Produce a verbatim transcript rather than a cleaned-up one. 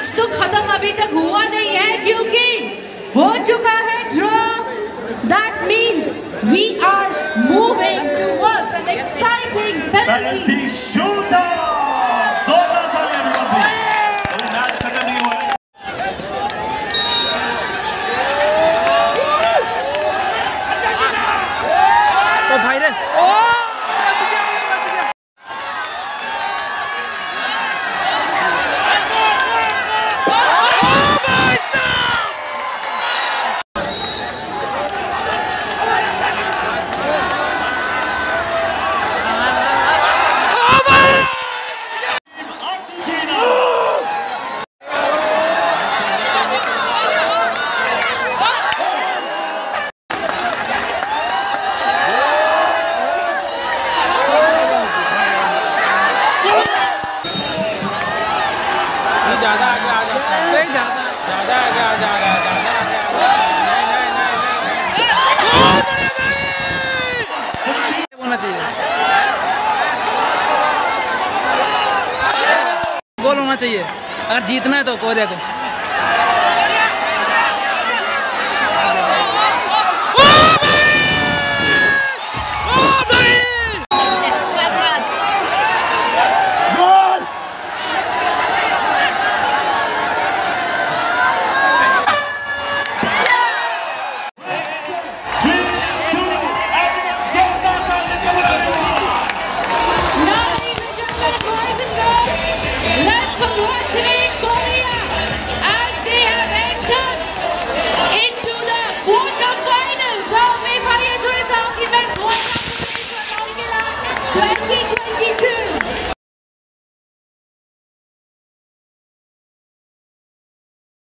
Match तो खत्म अभी तक हुआ नहीं है क्योंकि हो चुका है draw. That means we are moving towards an exciting penalty shootout. जोरदार तालियां everyone please. अभी मैच खत्म नहीं हुआ है। ओ भाई रे, ओ बच गया, बच गया। ज्यादा आगे आ जा, नहीं ज्यादा ज्यादा आगे आ जा, ज्यादा आगे आ जा। होना चाहिए, गोल होना चाहिए अगर जीतना है तो कोरिया को।